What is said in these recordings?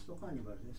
ストカーニバルです。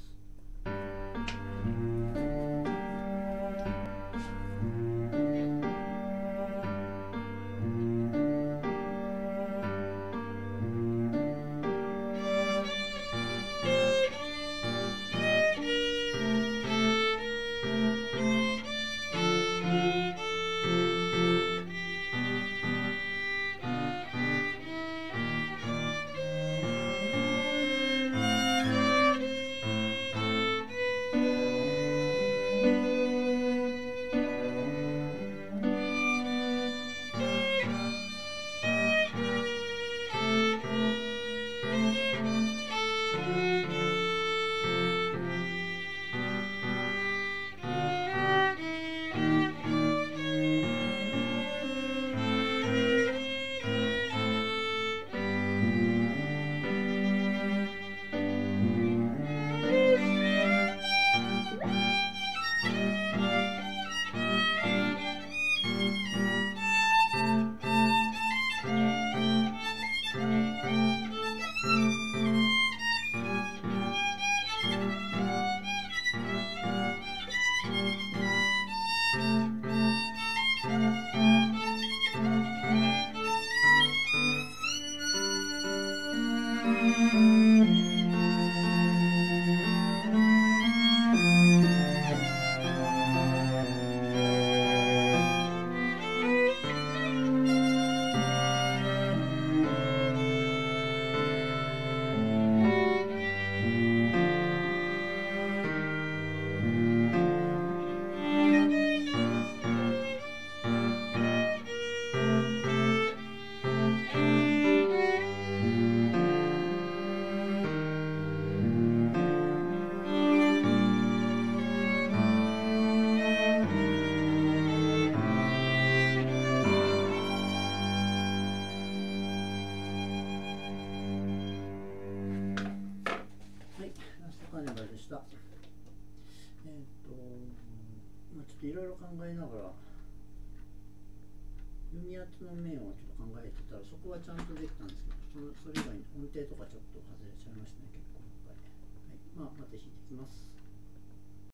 カーニバルでした。ちょっといろいろ考えながら弓圧の面をちょっと考えてたら、そこはちゃんとできたんですけど、それ以外に音程とかちょっと外れちゃいましたね、結構。はい、まあ、また弾いていきます。